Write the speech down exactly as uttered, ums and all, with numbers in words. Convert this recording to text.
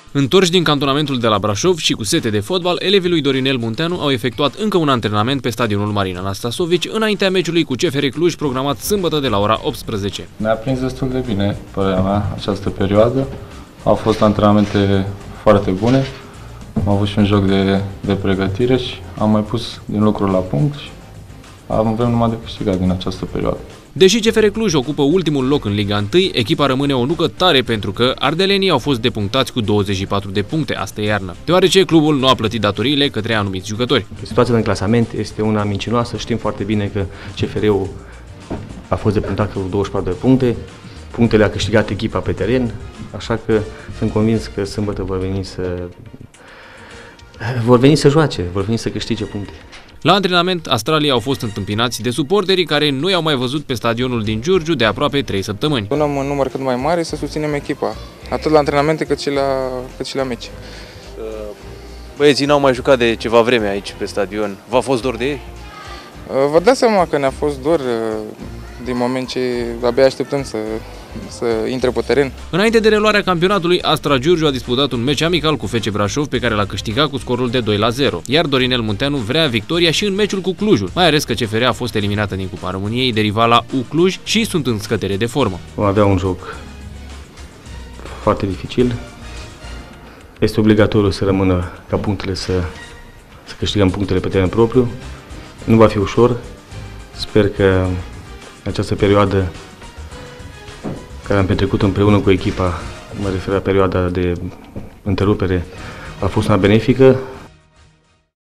Întorși din cantonamentul de la Brașov și cu sete de fotbal, elevii lui Dorinel Munteanu au efectuat încă un antrenament pe stadionul Marin Anastasovici înaintea meciului cu C F R Cluj, programat sâmbătă de la ora optsprezece. Ne-a prins destul de bine, părerea mea, această perioadă. Au fost antrenamente foarte bune, am avut și un joc de, de pregătire și am mai pus din lucruri la punct și avem numai de câștigat din această perioadă. Deși C F R Cluj ocupă ultimul loc în Liga unu, echipa rămâne o nucă tare pentru că ardelenii au fost depunctați cu douăzeci și patru de puncte astă iarnă, deoarece clubul nu a plătit datoriile către anumiți jucători. Situația în clasament este una mincinoasă, știm foarte bine că C F R-ul a fost depunctat cu douăzeci și patru de puncte, punctele a câștigat echipa pe teren, așa că sunt convins că sâmbătă vor veni să, vor veni să joace, vor veni să câștige puncte. La antrenament, astralii au fost întâmpinați de suporterii care nu i-au mai văzut pe stadionul din Giurgiu de aproape trei săptămâni. Donăm un număr cât mai mare să susținem echipa, atât la antrenamente cât și la, cât și la meci. Băieții n-au mai jucat de ceva vreme aici pe stadion. V-a fost dor de ei? Vă dați seama că ne-a fost dor din moment ce abia așteptăm să, să intre pe teren. Înainte de reluarea campionatului, Astra Giurgiu a disputat un meci amical cu F C Brașov pe care l-a câștigat cu scorul de doi la zero, iar Dorinel Munteanu vrea victoria și în meciul cu Clujul, mai ales că C F R a fost eliminată din Cupa României de rivala U Cluj și sunt în scădere de formă. Vom avea un joc foarte dificil. Este obligatoriu să rămână ca punctele să, să câștigăm punctele pe teren propriu. Nu va fi ușor. Sper că această perioadă care am petrecut împreună cu echipa, mă refer la perioada de întrerupere, a fost una benefică.